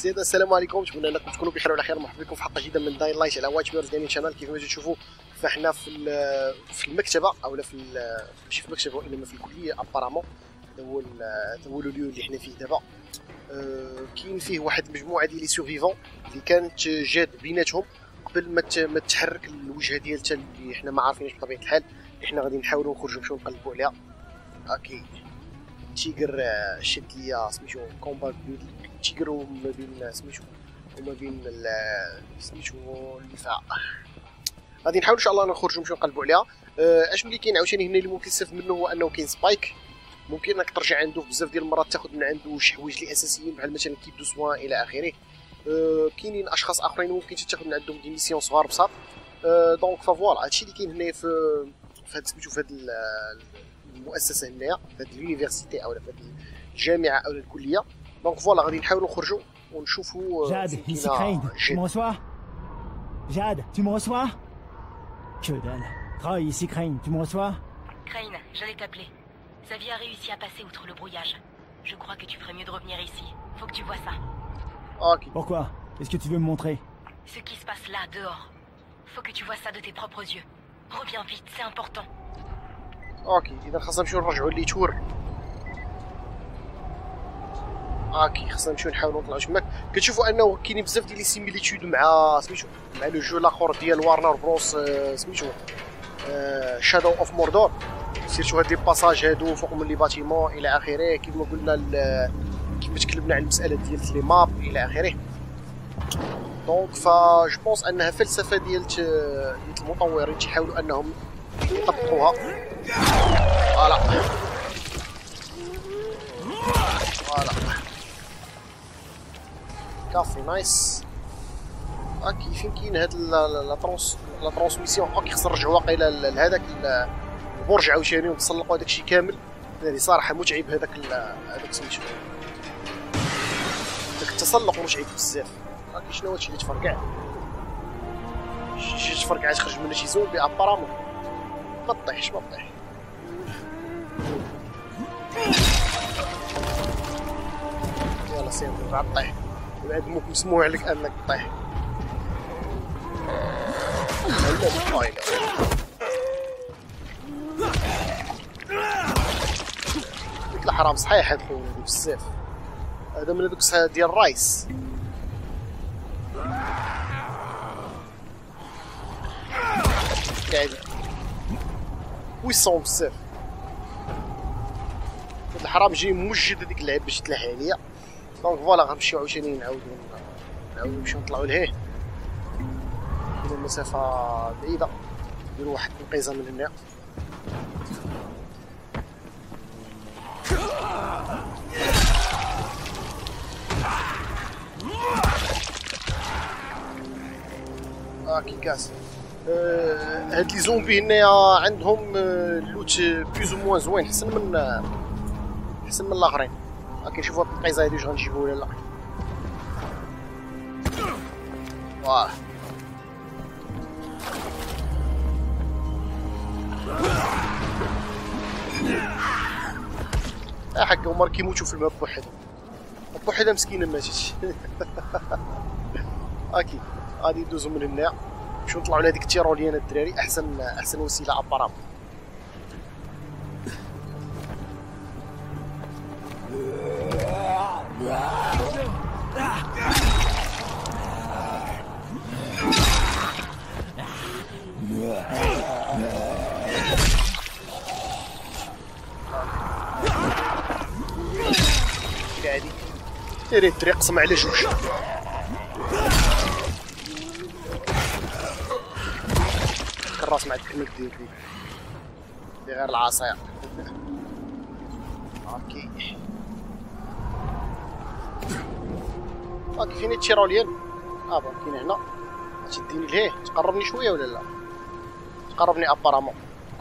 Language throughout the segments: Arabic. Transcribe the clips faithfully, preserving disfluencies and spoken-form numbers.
السيادة السلام عليكم، نتمنى انكم تكونوا بخير وعلى خير. مرحبا بكم في حلقه جديده من داين لايت على واتش بيرز جيمنج شانل. كيف ما تشوفوا فاحنا في في المكتبه اولا في ماشي في المكتبه وانما في الكليه ابارامون. هذا هو هذا هو اليو اللي حنا فيه دابا. أه كاين فيه واحد المجموعه ديال لي سورفيفون اللي كانت جات بيناتهم قبل ما ما تحرك الوجهه ديالها اللي حنا ما عارفينش بطبيعه الحال، اللي حنا غادي نحاولوا نخرجوا نمشيو نقلبوا عليها. اوكي تيغر شد ليا سميتو كومبا تيغر وما بين سميتو وما بين سميتو الدفاع. غادي نحاول ان شاء الله نخرجوا نمشيو نقلبوا عليها. اش ملي كاين عاوتاني هنا اللي ممكن تستافد منه هو انه كاين سبايك، ممكن انك ترجع عنده بزاف ديال المرات تاخذ من عنده شي حوايج اللي اساسيين بحال مثلا كيب دو سوان الى اخره. أه كاينين اشخاص اخرين ممكن تاخذ من عندهم دي ميسيون صغار بساط. أه دونك فوالا هادشي اللي كاين هنايا في في هاد سميتو في هاد المؤسسه هنايا في هاد اليونيفرسيتي او في هاد الجامعه او الكليه. دونك فوالا غادي نحاولوا نخرجوا ونشوفوا. Jade, ici Crane, tu me reçois? Jade, tu me reçois? Que dalle. Troy, ici Crane, tu me reçois? Crane, j'allais t'appeler. Xavier a réussi à passer outre le brouillage. Je crois que tu ferais mieux de revenir ici. Faut que tu vois ça. Ok. Pourquoi? Qu'est-ce que tu veux me montrer? Ce qui se passe là, dehors. Faut que tu vois ça de tes propres yeux. Reviens vite, c'est important. اوكي اذا خاصنا نمشيو نرجعوا لي تور. اوكي خاصنا نمشيو نحاولوا نطلعوا تماك. كتشوفوا انه كاينين بزاف ديال لي سيميليتود مع سميتو مع لو جو الاخر ديال وارنر بروس سميتو شادو اوف موردور. سيرتو هاد لي باساج هادو فوق من لي باتيمون الى اخره، كيف ما قلنا كيف تكلمنا على المساله ديال لي ماب الى اخره. دونك فا جو بونس انها فلسفه ديال المطورين تيحاولوا انهم يطبقوها. فوالا فوالا كافي نايس. اوكي فين كاين هاد لا ترونس لا ترانسميسيون. اوكي خصنا نرجعوا واقيلا لهذاك البرج عاوتاني ونتسلقوا هذاك الشيء كامل. هذه صراحه متعب هذاك هذاك سميتو داك التسلق متعب بزاف. اوكي شنو هادشي اللي تفرقع؟ شي تفرقع تخرج منه شي زومبي ابارامون. ما تطيحش ما تطيح. يلا سير رجع طيح وبعد موك مسموح لك انك تطيح. ديك الحرام صحيح هاد خويا هادو بزاف. هذا من هذوك ديال الرايس. قاعد ويصون بزاف. هاد الحرام جاي موجد هذيك اللعب باش يتلاحى عليا. دونك فوالا غنمشيو عاوتاني نعاودو نعاودو نمشيو نطلعو لهيه. كاين المسافة بعيدة، نديرو واحد القيزة من هنا. اوكي كاس. آه هاد لي زومبي هنايا عندهم آه اللوت بلوز او موان زوين، حسن من آه حسن من الاخرين. اوكي نشوفو هاد القيزة هادي واش غنجيبو ولا لا. واه اه حق هما كيموتو في الماء بوحدهم. بوحدها مسكينه ماتتش. اوكي غادي ندوزو من هنا نمشيو نطلعو لهاديك التيروليان الدراري. احسن احسن وسيله ابارامون. هادي ديري الطريق قسم على جوج. كراس مع الكلمة ديال دي دي غير العصاير. اوكي اوكي فين التيروليان؟ اه بون كاين هنا. تديني لهيه تقربني شويه ولا لا؟ تقربني ابارامون.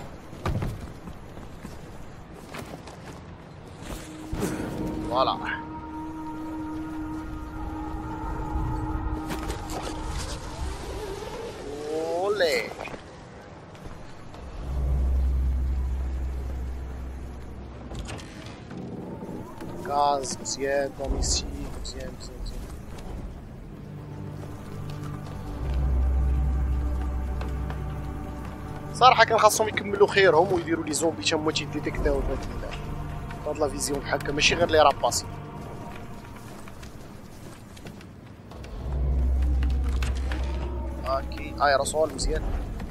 فوالا اولي غاز مزيان، دوميستيك مزيان مزيان مزيان. صراحه كان خاصهم يكملوا خيرهم ويديروا لي زومبي تا هما تيديتيكتاو هاد لا فيزيون بحال هكا ماشي غير لي راباسي. اوكي ايروسول مزيان.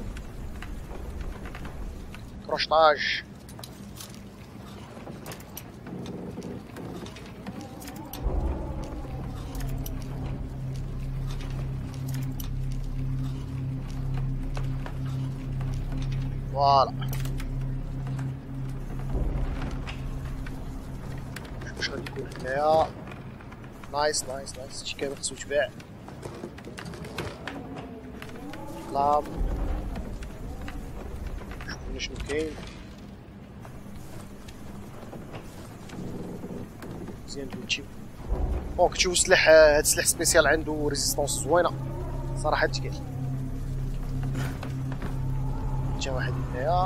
كروشطاج فوالا. شوف واش غادي يكون هنايا. نايس نايس نايس هادشي كامل خصو يتباع. لام شوفو شنو كاين. مزيان هادشي. بون كتشوفو السلاح هاد السلاح سبيسيال عندو ريزيستونس زوينه صراحه تقيل. جا واحد هنايا.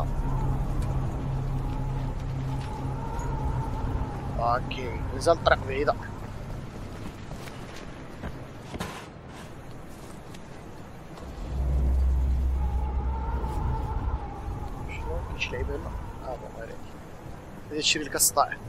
اوكي مازال الطريق بعيده. شنو كاينش لعيبه هنا؟ اه بون عليك غادي تشري لك السطاع.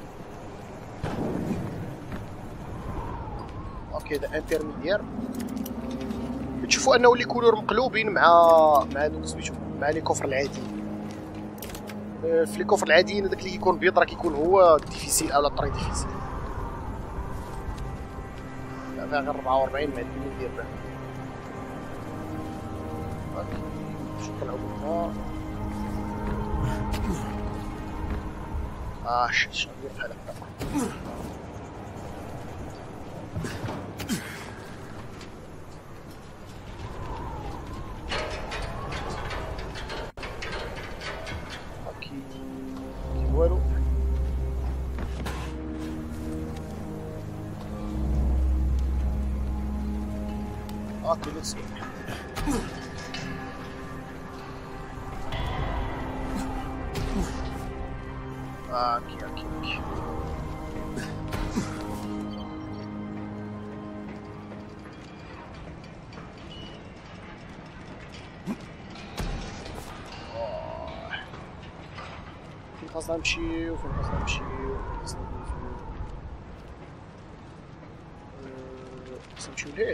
اوكي هذا انترميديير. تشوفوا انه لي كولور مقلوبين مع مع دوك سميتو مع لي كوفر العاديين. في لي كوفر العاديين هذاك اللي كيكون بيض راه كيكون هو ديفيسيل اولا طري ديفيسيل. لا فيها غير أربعة وأربعين مع الدنيا ديال بها. اوكي شوف طلعوا منها. اه شت شنو ندير بحال هكا. والو اوكي ليتس جو. اوكي اوكي اوكي خاصنا نمشيو فين خاصنا نمشيو خاصنا نمشيو خاصنا نمشيو لهيه.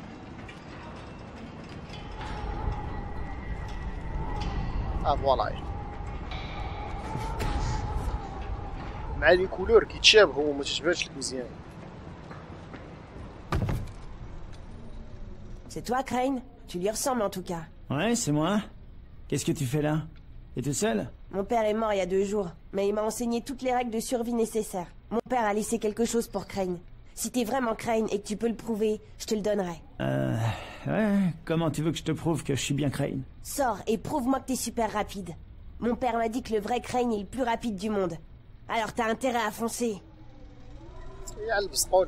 اه فوالا مع لي كولور كيتشابهو وما تتبانش لك مزيان. C'est toi, Crane? Tu lui ressembles en tout cas. Ouais, c'est moi. Qu'est-ce que tu fais là? T'es tout seul? Mon père est mort il y a deux jours, mais il m'a enseigné toutes les règles de survie nécessaires. Mon père a laissé quelque chose pour Crane. Si t'es vraiment Crane et que tu peux le prouver, je te le donnerai. Euh... Ouais, comment tu veux que je te prouve que je suis bien Crane? Sors et prouve-moi que t'es super rapide. Mon père m'a dit que le vrai Crane est le plus rapide du monde. Alors t'as intérêt à foncer. يلبس قول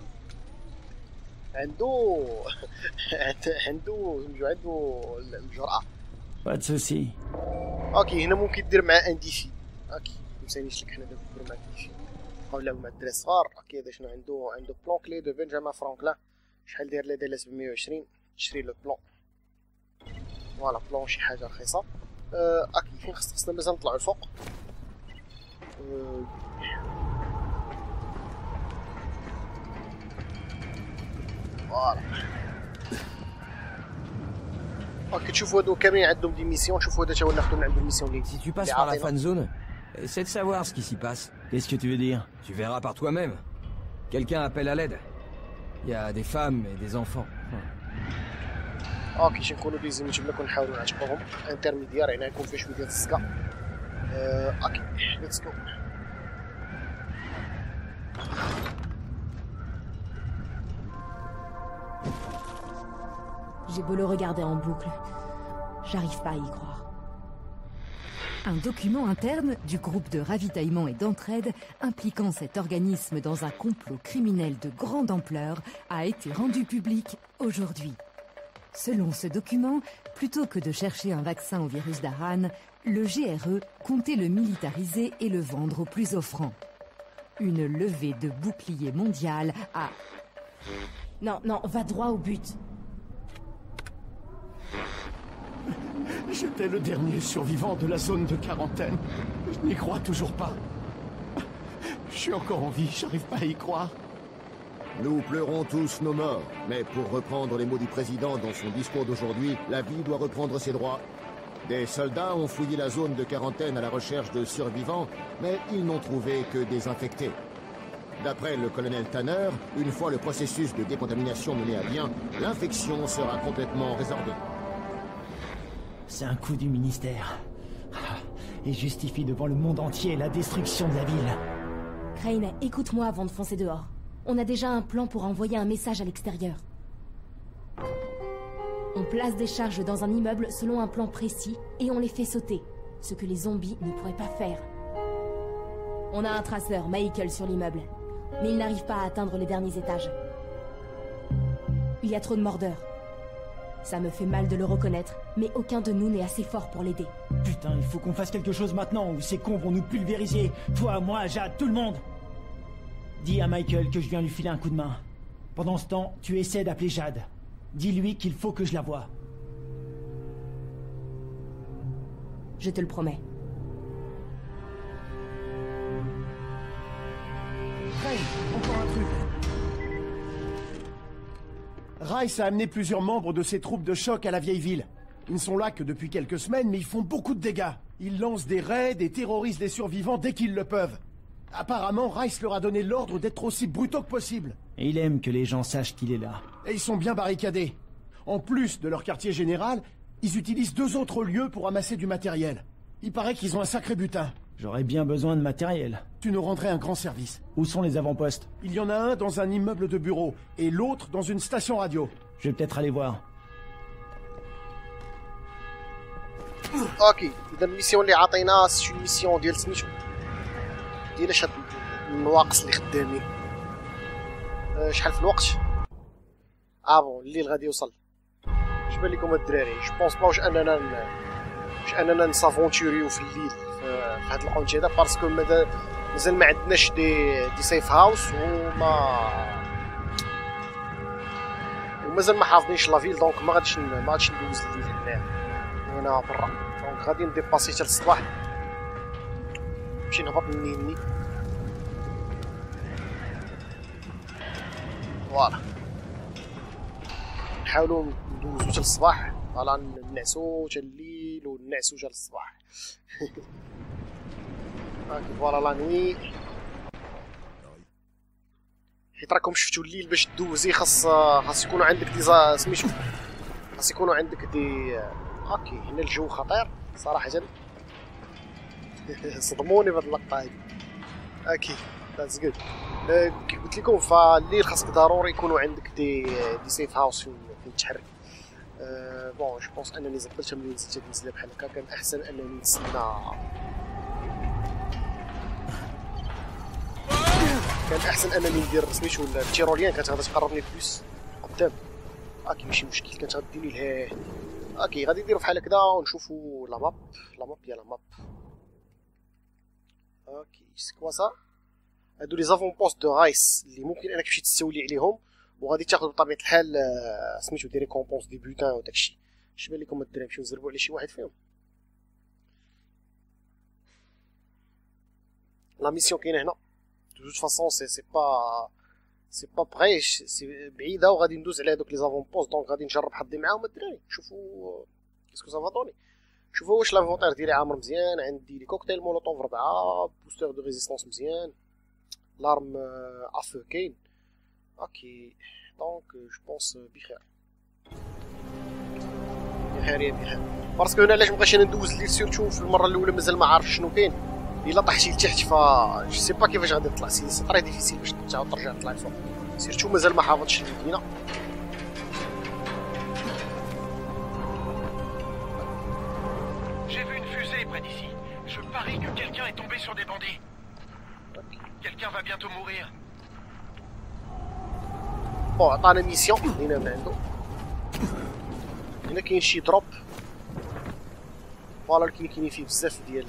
عنده عنده عنده الجرأة. Pas de soucis. اوكي هنا ممكن دير معاه ان ديفي. اوكي مسانيش لك حنا نديرو معاه ديفي ولا مع الدراري الصغار. اوكي هذا شنو عنده عنده بلون كلي دو بنجامين فرانكلان. شحال داير لي داير سبعمية وعشرين. تشري لو بلون فوالا بلون شي حاجه رخيصه. أه اوكي فين خصنا مازال نطلعو الفوق. أه فوالا اوكي تشوفوا هادو كاملين عندهم دي ميسيون. شوفوا هذا تا هو ناخذو من عنده الميسيون لي. Si tu passes par la fan zone, essaie de savoir ce qui s'y passe. Qu'est-ce que tu veux dire? Tu verras par toi-même. Quelqu'un appelle à l'aide. Il y a des femmes et des enfants. اوكي شنكونوا دي زيميت بلا كنحاولوا نعتقوهم انترميديير يعني يكون فيه شويه ديال السكا. أه اوكي ليتس جو. J'ai beau le regarder en boucle, j'arrive pas à y croire. Un document interne du groupe de ravitaillement et d'entraide impliquant cet organisme dans un complot criminel de grande ampleur a été rendu public aujourd'hui. Selon ce document, plutôt que de chercher un vaccin au virus d'Aran, le G R E comptait le militariser et le vendre au plus offrant. Une levée de bouclier mondial a... Non, non, va droit au but. J'étais le dernier survivant de la zone de quarantaine. Je n'y crois toujours pas. Je suis encore en vie, j'arrive pas à y croire. Nous pleurons tous nos morts, mais pour reprendre les mots du président dans son discours d'aujourd'hui, la vie doit reprendre ses droits. Des soldats ont fouillé la zone de quarantaine à la recherche de survivants, mais ils n'ont trouvé que des infectés. D'après le colonel Tanner, une fois le processus de décontamination mené à bien, l'infection sera complètement résorbée. C'est un coup du ministère. Et justifie devant le monde entier la destruction de la ville. Crane, écoute-moi avant de foncer dehors. On a déjà un plan pour envoyer un message à l'extérieur. On place des charges dans un immeuble selon un plan précis et on les fait sauter, ce que les zombies ne pourraient pas faire. On a un traceur, Michael, sur l'immeuble, mais il n'arrive pas à atteindre les derniers étages. Il y a trop de mordeurs. Ça me fait mal de le reconnaître, mais aucun de nous n'est assez fort pour l'aider. Putain, il faut qu'on fasse quelque chose maintenant ou ces cons vont nous pulvériser. Toi, moi, Jade, tout le monde. Dis à Michael que je viens lui filer un coup de main. Pendant ce temps, tu essaies d'appeler Jade. Dis-lui qu'il faut que je la voie. Je te le promets. Hey, encore un truc. Rice a amené plusieurs membres de ses troupes de choc à la vieille ville. Ils ne sont là que depuis quelques semaines, mais ils font beaucoup de dégâts. Ils lancent des raids et terrorisent les survivants dès qu'ils le peuvent. Apparemment, Rice leur a donné l'ordre d'être aussi brutaux que possible. Et il aime que les gens sachent qu'il est là. Et ils sont bien barricadés. En plus de leur quartier général, ils utilisent deux autres lieux pour amasser du matériel. Il paraît qu'ils ont un sacré butin. J'aurais bien besoin de matériel. Tu nous rendrais un grand service. Où sont les avant-postes? Il y en a un dans un immeuble de bureau, et l'autre dans une station radio. Je vais peut-être aller voir. اوكي اذا الميسيون اللي عطيناها سي ميسيون ديال سميتو ديال اش هاد النواقص اللي خدامين. أه شحال في الوقت؟ اه بون الليل غادي يوصل. اش بان لكم الدراري؟ جو بونس با واش اننا واش اننا نسافونتوريو في الليل في هاد القونت هذا باسكو مازال ما عندناش دي دي سيف هاوس وما ومازال ما حافظينش لافيل دونك ما غاديش ما غاديش ندوز الليل هنا هنا برا. دونك غادي نديباسي حتى الصباح نمشي نهبط نيني. فوالا نحاولوا ندوزو حتى الصباح. فوالا نعسو حتى الليل ونعسو حتى الصباح. هاكي فوالا لا نوي. حيت راكم شفتوا الليل باش دوزي خاص خاص يكونوا عندك دي سميتو خاص يكونوا عندك دي هاكي. هنا الجو خطير صراحه. صدموني بهاد اللقطه هادي. اوكي ذاتس جود. كي قلت لكم فالليل خاصك ضروري يكونوا عندك دي دي سيف هاوس فين فين تحرك. أه بون جو بونس انني زبطت ملي نزلت هاد النزله بحال هكا كان احسن انني نتسنى. كان احسن انني ندير سميتو التيروليان كانت غادي تقربني بلوس قدام. اوكي ماشي مشكل كانت غديني لهيه. اوكي غادي نديرو بحال هكذا ونشوفو لا ماب لا ماب ديال لا ماب. اوكي سكوا سا هادو لي زافون بوست دو رايس اللي ممكن انك تمشي تستولي عليهم وغادي تاخذ بطبيعه الحال سميتو دي ريكومبونس دي بوتان وداكشي. اش بان لكم الدراري نمشيو نزربو على شي واحد فيهم؟ لا ميسيون كاينه هنا de toute façon c'est c'est pas c'est pas prêt c'est بعيده وغادي ندوز على هذوك لي زافون بوست. دونك غادي نجرب حظي معاهم الدراري نشوفوا كيسكو سافا دوني. شوفوا واش لافونتير ديالي عامر مزيان. عندي لي كوكتيل مولوتوف ربعه بوستر دو ريزيستانس مزيان لارم افو كاين. اوكي دونك جو بونس بخير بخير يا بخير باسكو انا علاش مابغيتش انا ندوز الليل سيرتو في المره الاولى مازال ما عارفش شنو كاين. الا طحتي لتحت ف جو سي با كيفاش غادي تطلع. سي سي طري ديفيسيل باش تعاود ترجع تطلع لفوق سيرتو مازال ما حافظتش المدينه. J'ai vu une fusée près d'ici. Je parie que quelqu'un est tombé sur des bandits. Quelqu'un va bientôt mourir. بون عطانا ميسيون هنا من عنده. هنا كاين شي دروب فوالا كاين كاينين فيه بزاف ديال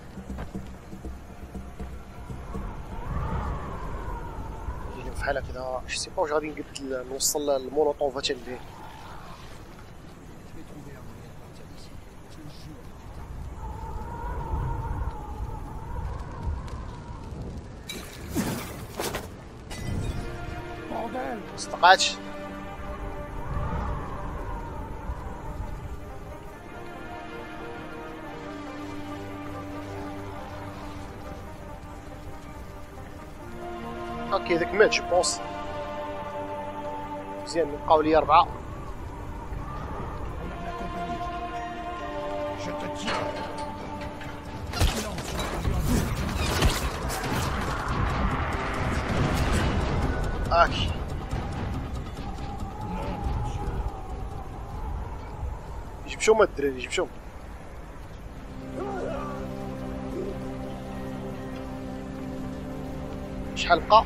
بحال هكذا. جو سي با واش غادي نقد نوصل المولوطوف حتى ليه. صدقاتش. اوكي داك مات جو بونس. مزيان بقاو لي أربعة. اوكي جبشو ما الدراري جبشو. شحال بقى؟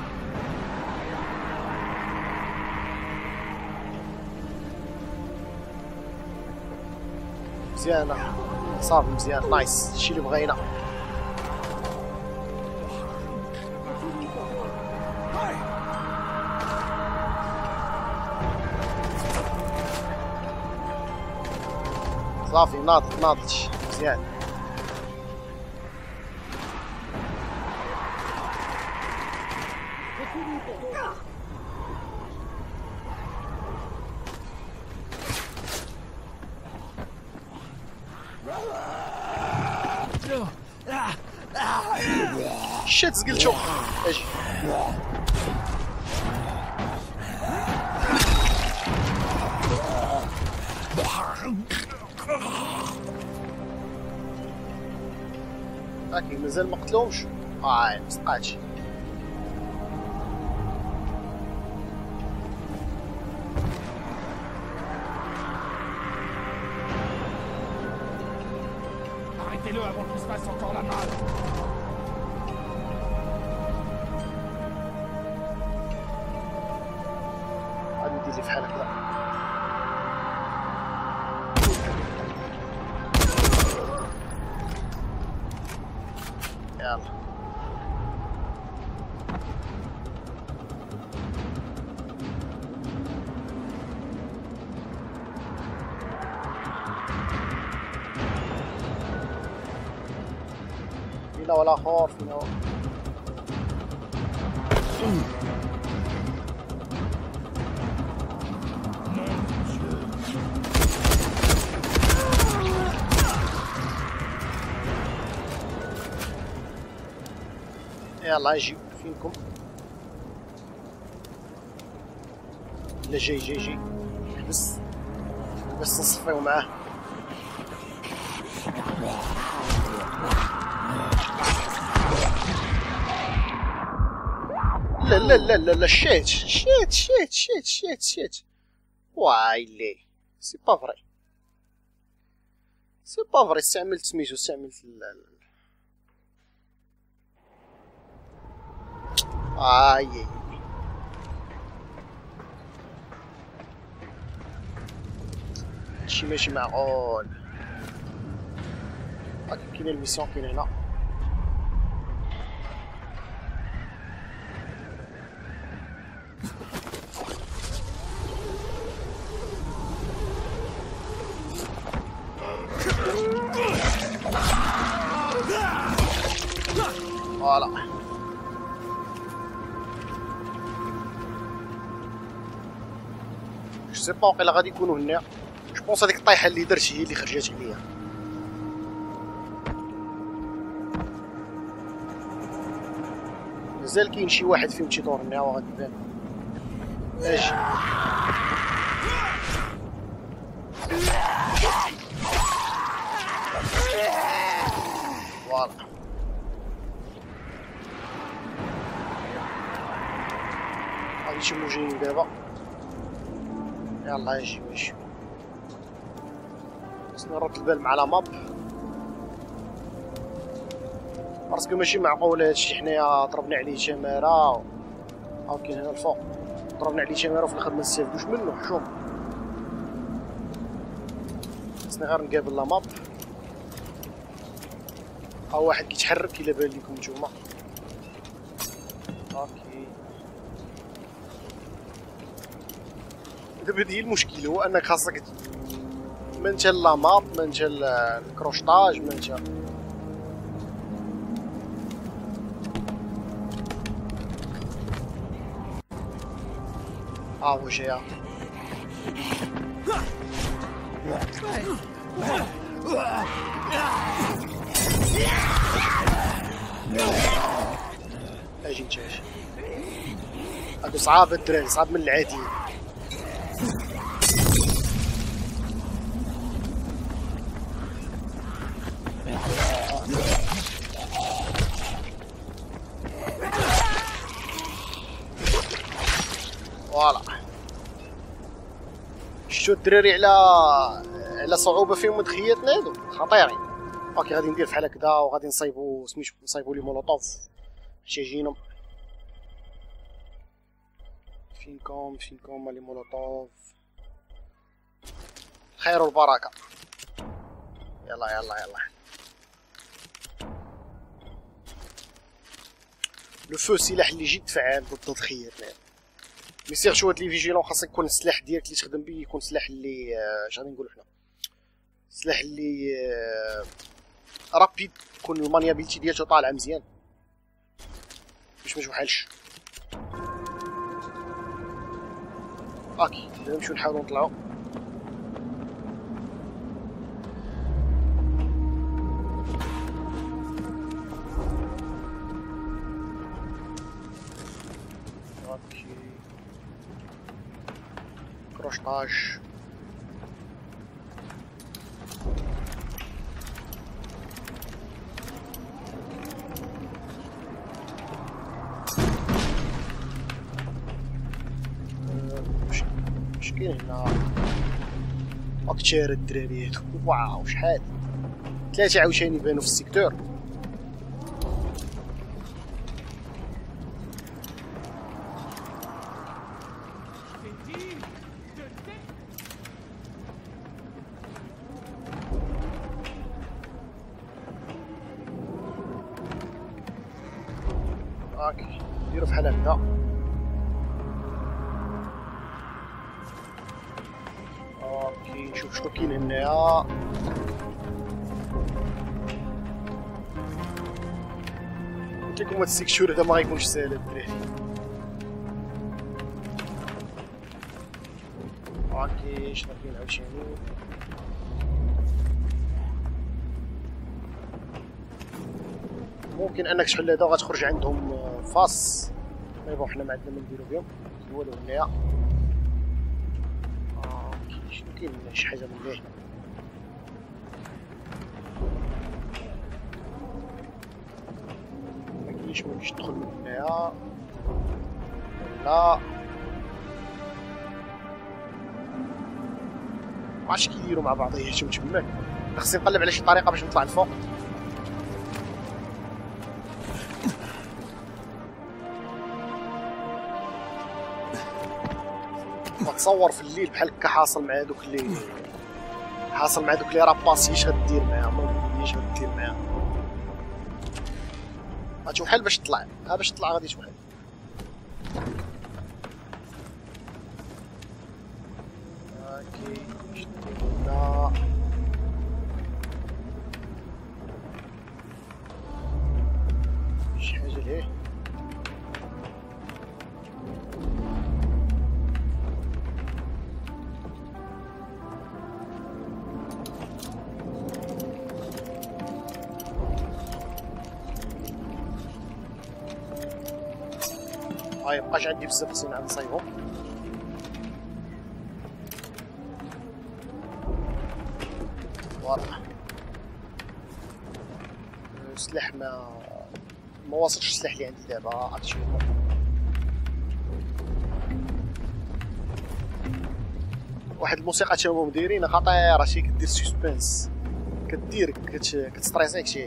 مزيانة صافي مزيان نايس هادشي اللي بغينا. صافي ناضت ناضت مزيان. شيت زقلتو اجي. اوكي مازال ما قتلهمش. اه مصدقاتش. Arrêtez-le avant qu'il se fasse encore la malle. غادي ندير لي بحال هكذا. يلا فينا ولا خور فينا ولا. يلا اجي فينكم. لا جاي جاي جاي بس بس نصفيو معاه. لا لا لا لا لا شيت شيت شيت شيت شيت شيت وايلي سي با فري سي با فري. استعملت سميتو استعملت اي هادشي ماشي معقول. هاك كاينه الميسيون كاين هنا. فوالا جو سي با واقيلا غادي يكونوا هنا. جو بونس هذيك الطايحه اللي درت هي اللي خرجات عليا. مازال كاين شي واحد فيهم تيدور هنا وغادي يبان. اجي فوالا غادي نشوفو جايين دابا. يلا اجي ماشي خصني نرد البال مع لا ماب باسكو ماشي معقول هادشي. حنايا ضربنا عليه تماره ها كاين هنا الفوق ضربنا عليه تماره وفي الاخر ما نستافدوش منه. حشوم خصني غير نقابل لا ماب. ها واحد كيتحرك الا بان لكم نتوما. اوكي دابا هي المشكل هو انك خاصك ما انت لا ماب ما انت الكروشطاج ما انت اه هو جاي. اجي نجي هادو صعاب الدراري، صعاب من العادي. فوالا شتو الدراري على على صعوبه فيهم مدخياتنا هادو خطيرين. اوكي غادي ندير بحال هكذا وغادي نصايبو سميتو نصايبو لي مولوطوف حتى جينا. فينكم فينكم لي مولوطوف، خير والبركه. يلا يلا يلا. لو فو سلاح اللي جد فعال ضد الخياتنا. مي سيرتو هاد لي فيجيلون خاصك يكون السلاح ديالك اللي تخدم به يكون سلاح اللي اش غادي نقولو حنا، سلاح اللي رابيد، يكون المانيابيلتي ديالته طالعه مزيان باش ما توحلش. اوكي نمشيو نحاولو نطلعو. اوكي كروشطاج. اش كاين هنا؟ اكثر الدراري هادو. واو شحال ثلاثه عاوتاني بانوا في السيكتور. اوكي نديرو بحال هكا. اوكي نشوف شنو كاين هنايا. قلت لكم هاد السيكتور هذا ما غيكونش ساهل الدراري. اوكي شنو كاين عاوتاني؟ ممكن انك تحل هذا وغتخرج عندهم فاس، مي بون حنا ما عندنا ما نديرو بهم والو هنايا. اوكي شنو كاين هنا؟ شي حاجه من هنا ما كاينش، ممكنش تدخل من هنايا. لا معرفتش كيديروا مع بعضياتهم تماك. خصني نقلب على شي طريقه باش نطلع الفوق. تصور في الليل بحال هكا حاصل مع هذوك اللي حاصل مع هذوك اللي راباسي، اش غدير معاهم؟ ما اش غدير معاهم؟ غتوحل باش تطلع، ها باش تطلع غادي توحل. اوكي شدينا شي حاجه لهيه. هاي مبقاش عندي بزاف خصني نعاود نصايبهم. فوالا السلاح ما ما واصلش السلاح اللي عندي دابا. عرفتي واحد الموسيقى تا هما مديرينها خطيره، شي كدير سسبنس، كدير كتستريسيك شي.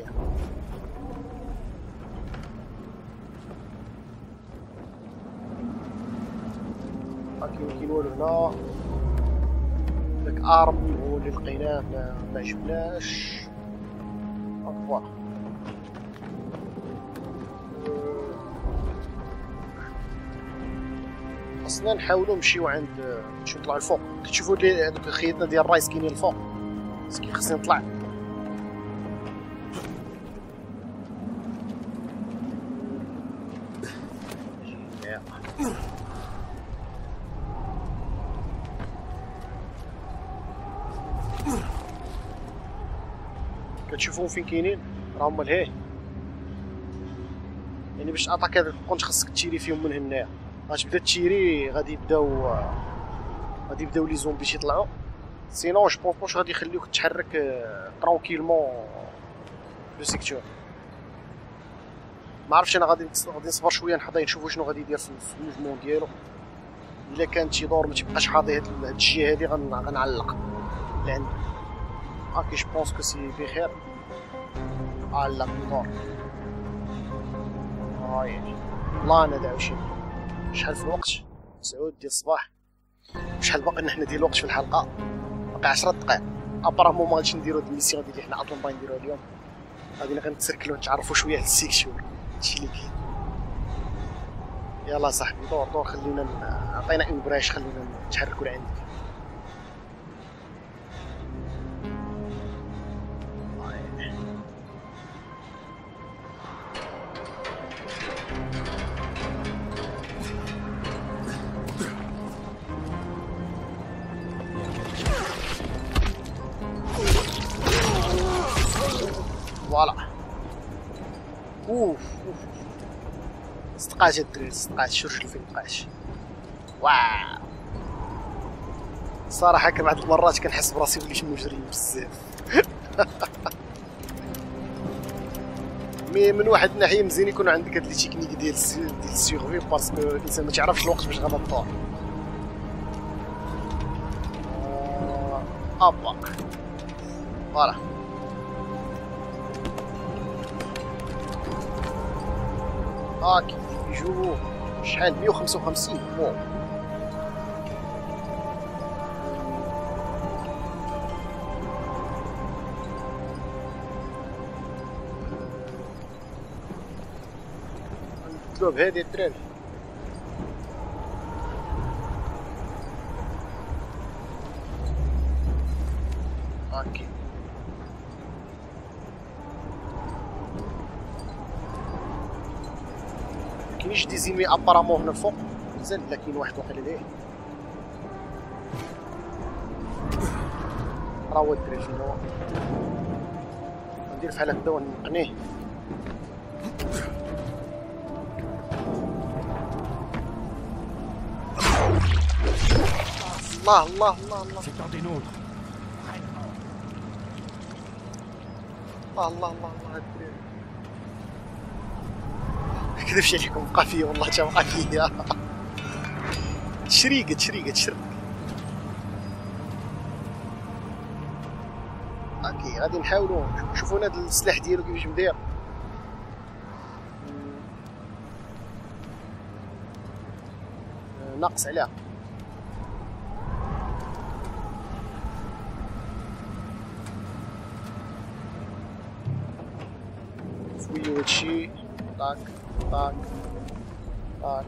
كاين والو هنا. داك ارم هو اللي لقيناه ما عجبناش. فوالا خاصنا نحاولو نمشيو عند نمشيو نطلعو الفوق. كتشوفو هادوك خيتنا ديال الرايس كاينين الفوق، مسكين خصني نطلع. كما تشوفوهم فين كاينين راه هما لهيه. يعني باش اتاكي هاد الكونت خاصك تشيري فيهم من هنايا، غتبدا تشيري غادي يبداو غادي يبداو لي زومبي تيطلعوا، سينون جو بونس واش غادي يخليوك تحرك ترونكيلمون لو سيكتور. ما عرفتش انا غادي غادي نصبر شويه نحضر نشوفوا شنو غادي يدير في الموفمون ديالو. الا كان شي دور ما تيبقاش حاضي هاد الجهه هادي غنعلق لعند هاكي. جو بونس كو سي بخير علق الدور. اه يعني الله انا داوشي شحال في الوقت؟ تسعود ديال الصباح. شحال باقي لنا حنا ديال الوقت في الحلقه؟ باقي عشرة دقائق. ابارامون ما غاديش نديرو هاد الميسيون اللي حنا اصلا باغيين نديروها اليوم، غادي غير نتسركلو نتعرفوا شويه على السيكشور هادشي اللي كاين. يلا صاحبي دور دور خلينا عطينا اون براش خلينا نتحركوا لعندك. فوالا اوف اوف صدقات الدراري صدقات. شوف فين بقات. واو صراحه كان بعض المرات كنحس براسي وليت مجرم بزاف. مي من واحد الناحيه مزيان يكون عندك هاد لي تكنيك ديال ديال السيرفي باسكو الانسان ما تعرفش الوقت باش غادا تطور. ابا فوالا هاكي يجو شحال مية وخمسة وخمسين. واو نبدلو بهادي الدراري. هاكي مكاينش دي زينمي ابارامون هنا الفوق مازال، لا كاين واحد واقيلا ليه. راه هو الدراري فين هو. ندير بحال هكدا ونقنيه. الله الله الله الله C'est un des nôtres. الله الله الله الله الدراري مكذبش عليكم بقى فيا والله تا بقى فيا. تشريقة تشريقة تشرق. اوكي غادي نحاولو نشوفو هاد السلاح ديالو كيفاش مداير. ناقص عليها. فويو هادشي طاك طاك طاك.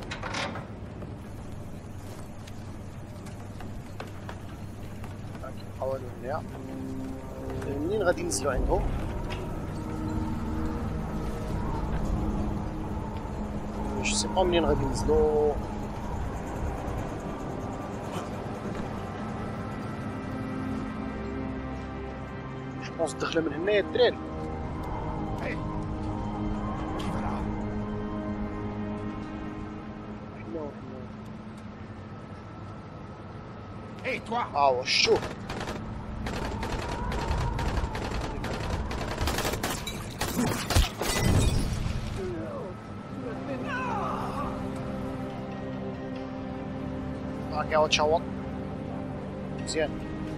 نحاولو هنايا. منين غادي ننزلو عندهم؟ جو سي با منين غادي ننزلو. جو بونس الدخله من هنايا الدراري. Hé, toi! Ah ouais, chaud! Ah, قاعد تشوط. مزيان.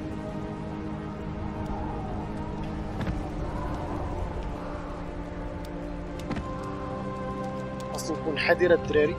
خاصنا نكون حذرة الدراري.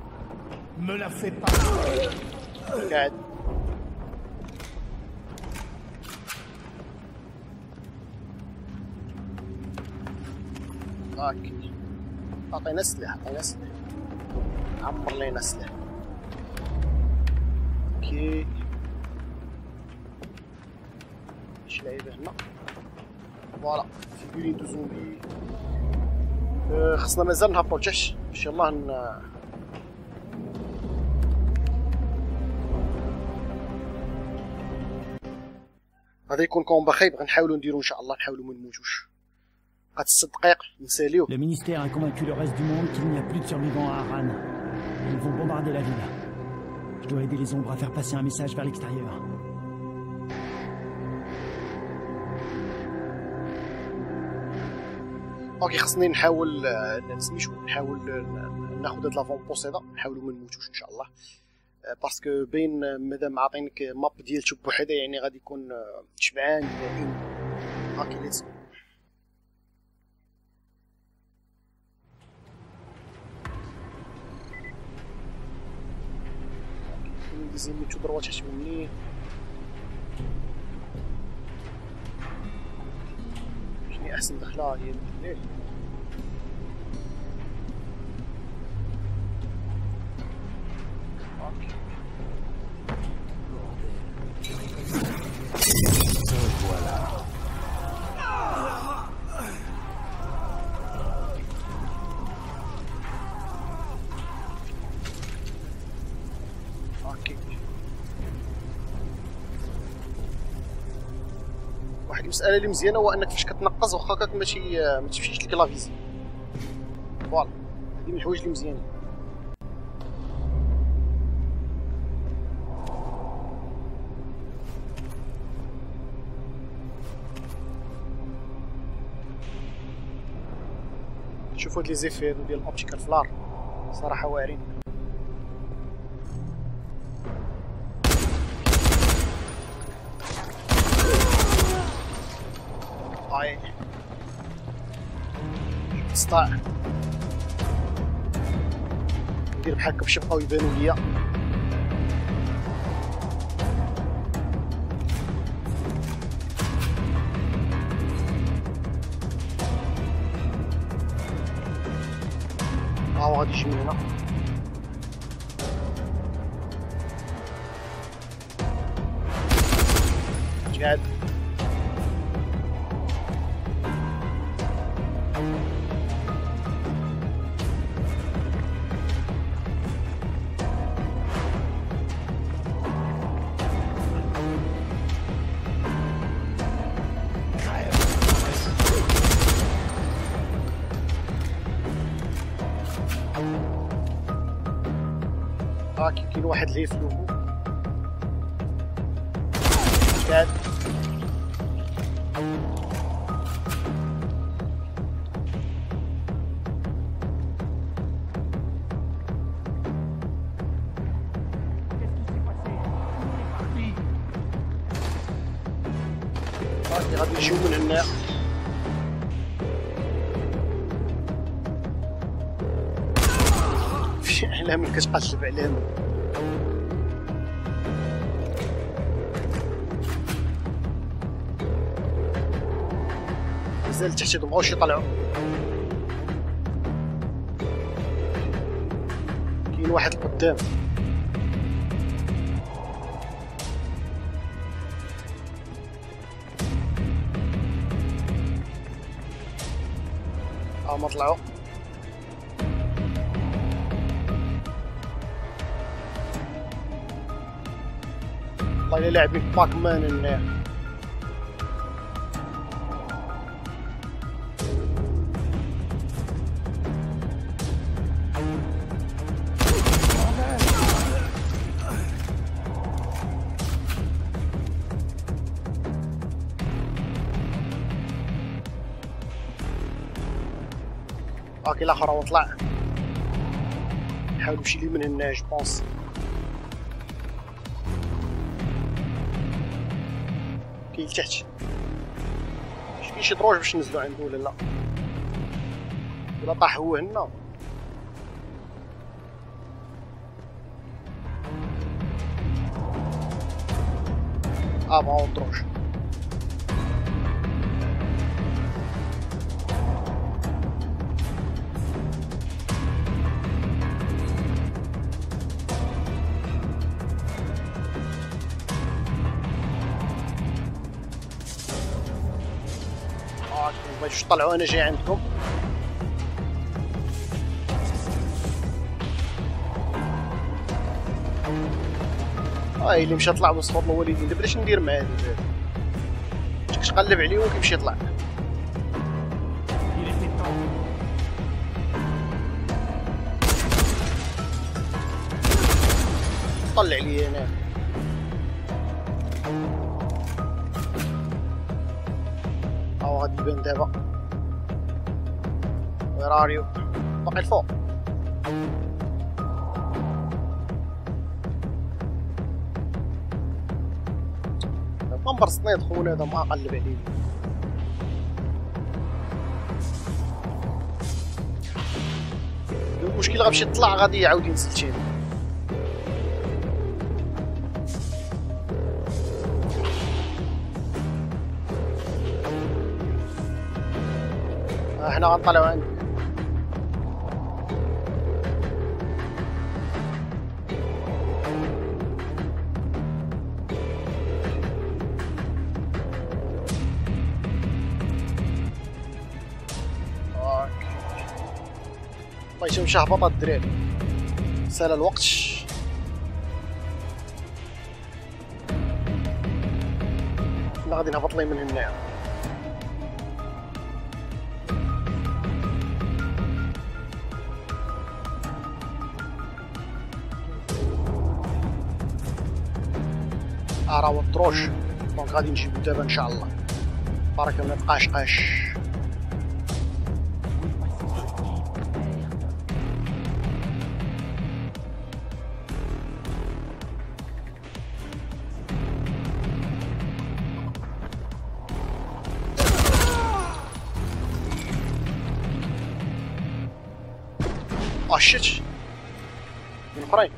Me la fais pas. قاعد هاك عطينا سلاح عطينا سلاح عمر لينا سلاح. اوكي شي لعيبه هنا فوالا فيغورين دو زومبي. أه خصنا مازال نهبطو تحت ان شاء الله ن... غادي يكون كومبا خايب غنحاولو نديرو ان شاء الله نحاولو ما نموتوش. قد ست دقائق نساليو. Le ministère a convaincu le reste du monde qu'il n'y a plus de survivants à Harran. Ils vont bombarder la ville. Je dois aider les ombres à faire passer un message vers l'extérieur. اوكي خصني نحاول نسميتو نحاول ناخذ هاد لافون بوسيدا نحاولو ما نموتوش ان شاء الله باسكو باين مادام عاطينك ماب ديال بوحدها يعني غادي يكون شبعان دائما. اوكي ليتس نديزي ميتو دروات تحت مني. شنو احسن دخله هي الليل. واحد المساله اللي مزيانه هو انك فاش كتنقز واخا هكاك ماشي ما تمشيش لك لا فيزي. فوالا هادي من الحوايج اللي مزيانين. شوفوا هاد لي زيفي هادو ديال الاوبتيكال فلار صراحه واعرين. هاي تستطيع ندير بحال هكا باش يبقاو يبانو ليا. ها هو غادي يجي من هنا. جاد هاكي كاين واحد اللي في لوبو جاد هاكي غادي نجيو من هنا. علام كتقلب علام مازال تحت مبغاوش يطلعوا. كاين واحد قدام ها ما طلعوا. والله الا لاعبين باك مان هنا. اوكي الاخر هو طلع. نحاول نمشي لي من هنا جو بونس. كاين لتحت كاين شي دروج باش ننزلو عنده ولا لا ولا طاح هو هنا. اه ما هو دروج. بغيتوش تطلعوا انا جاي عندكم. اه اللي مشى طلع وسط فضل الوالدين دابا اش ندير مع هادو كنت قلب عليه وكيمشي يطلع. طلع لي انا او غادي يبان دابا. وير ار يو؟ باقي الفوق. نمبر سنيد خونا هذا ما قلب عليه. المشكل غنمشي نطلع غادي يعاود ينزل تاني. احنا غنطلعو عند بغيتو نمشي هبط الدراري سال الوقت. لا غادي نهبط لي من هنا. راه الدروج دونك غادي نجيبو دابا ان شاء الله. بركه ما تبقاش قاش. اه شيت من اخرين.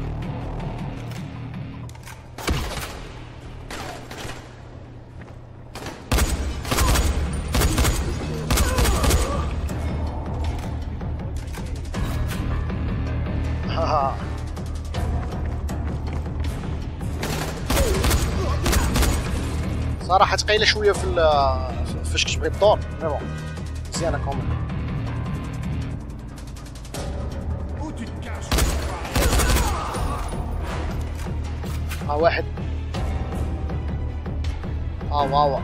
صراحة ثقيلة شوية في فاش كتبغي تدور، مي بون مزيانة كومون. ها واحد. ها واوا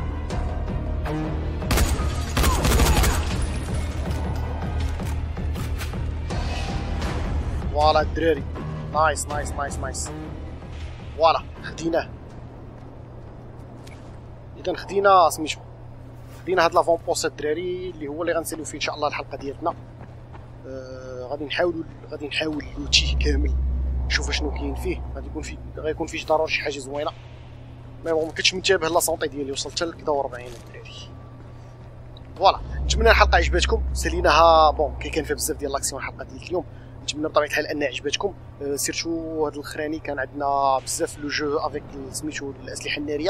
فوالا الدراري. نايس نايس نايس نايس. فوالا خديناه. اذا خدينا سميتو خدينا هاد لافون بوست الدراري اللي هو اللي غنساليو فيه ان شاء الله الحلقه ديالنا. آه غادي نحاولوا غادي نحاول لوتي كامل نشوف شنو كاين فيه. غادي يكون فيه غيكون فيه ضروري شي حاجه زوينه. مي بون مكنتش منتبه لا سونطي ديالي وصلت حتى ل كذا وأربعين الدراري. فوالا نتمنى الحلقه عجبتكم. ساليناها بون كي كان فيها بزاف ديال لاكسيون الحلقه ديال اليوم. نتمنى بطبيعه الحال انها عجبتكم. أه سيرتو هاد الاخراني كان عندنا بزاف لو جو افيك سميتو الاسلحه الناريه.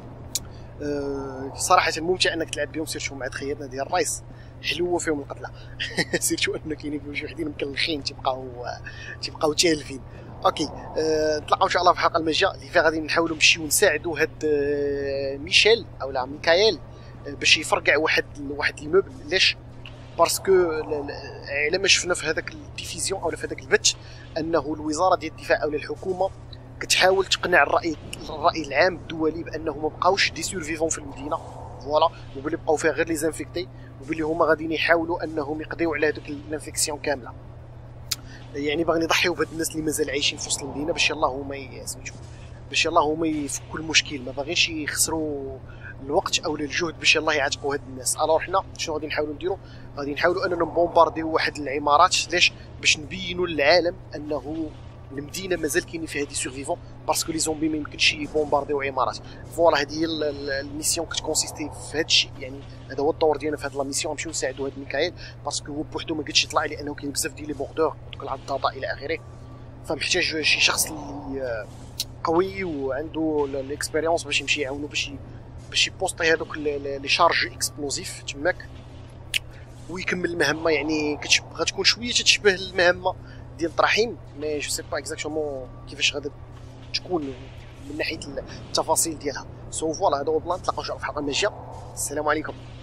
أه صراحه ممتع انك تلعب بهم سيرتو مع تخيلنا ديال الرايس حلوه فيهم القتله. سيرتو انه كاينين بجوج وحدين مكلخين تيبقاو تيبقاو تالفين. اوكي أه نتلاقاو ان شاء الله في الحلقه الماجيه اللي فيها غادي نحاولوا نمشيو نساعدوا هاد أه ميشيل او لا ميكايل أه باش يفرقع واحد واحد الموبل. علاش؟ باسكو على ما شفنا في هذاك الديفيزيون او في هذاك البث انه الوزاره ديال الدفاع او الحكومه كتحاول تقنع الراي الراي العام الدولي بانه ما بقاوش دي سورفيفون في المدينه. فوالا وبلي بقاو فيها غير لي زانفيكتي وبلي هما غاديين يحاولوا انهم يقضيو على هذوك الانفيكسيون كامله. يعني باغيين يضحيو بهاد الناس اللي مازال عايشين في وسط المدينه باش يلاه هما سميتو باش يلاه هما يفكوا المشكل. ما باغينش يخسروا الوقت او الجهد باش يلاه يعاتقوا هاد الناس. الوغ حنا شنو غادي نحاولوا نديروا؟ غادي نحاولوا اننا نبومبارديو واحد العمارات. علاش؟ باش نبينوا للعالم انه المدينه مازال كاينين فيها دي سورفيفون باسكو لي زومبي ما يمكنش يبومبارديو عمارات. فوالا هذه هي الميسيون كتكونسيستي في هذا الشيء. يعني هذا هو الدور ديالنا في هذه لا ميسيون، نمشيو نساعدوا هذا ميكايل باسكو هو بوحدو ما قدش يطلع لانه كاين بزاف ديال لي بوردور دوك العضاضه الى اخره. فمحتاج شي شخص اللي قوي وعنده الاكسبيريونس باش يمشي يعاونو باش باش يبوستي هذوك لي شارج اكسبلوزيف تماك ويكمل المهمه. يعني غتكون شويه تتشبه المهمه ديال الطراحين مي جو سي با اكزاكتومون كيفاش غادا تكون من ناحيه التفاصيل ديالها. سو فوالا هذا هو البلان. نتلاقاو في الحلقه الماجيه. السلام عليكم.